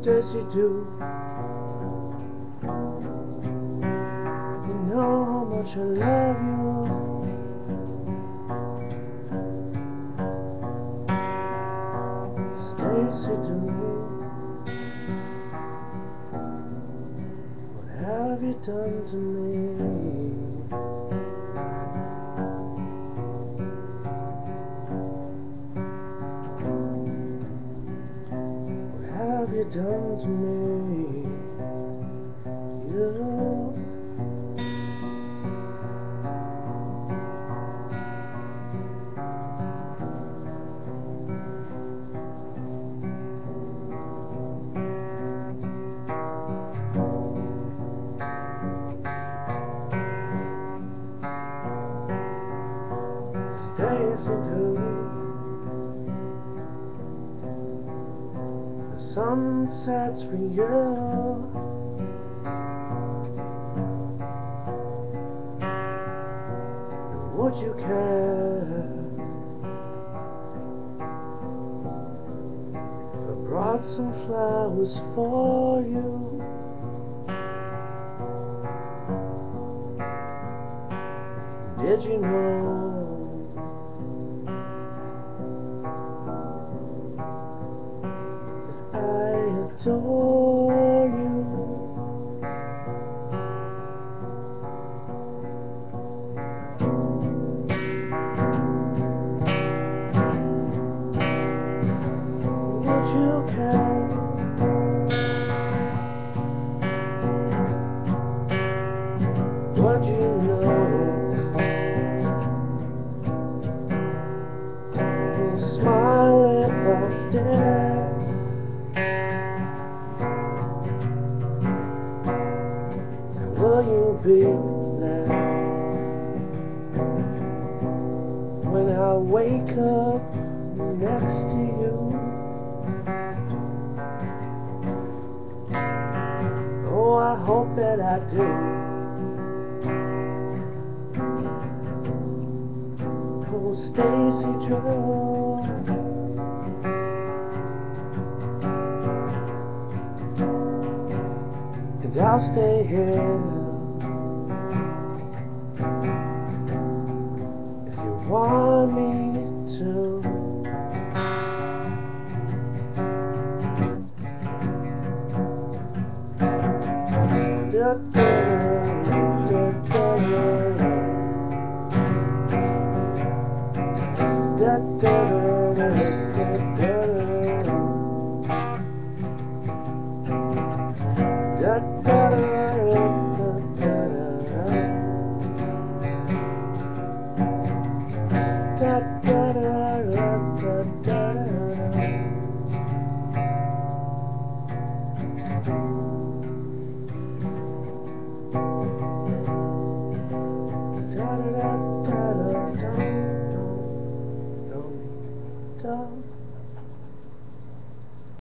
Stacy, do you know how much I love you? Stacy, do what have you done to me? What have you done to me? You Stacy, do the sun sets for you, and would you care if I brought some flowers for you? Did you know I adore you? Would you care would you notice you smile if I stare? Will you be there when I wake up next to you? Oh, I hope that I do. Oh, Stacy, Joe, and I'll stay here if you want me to. Da, da, da, da, da, da, da, da, da, da, da.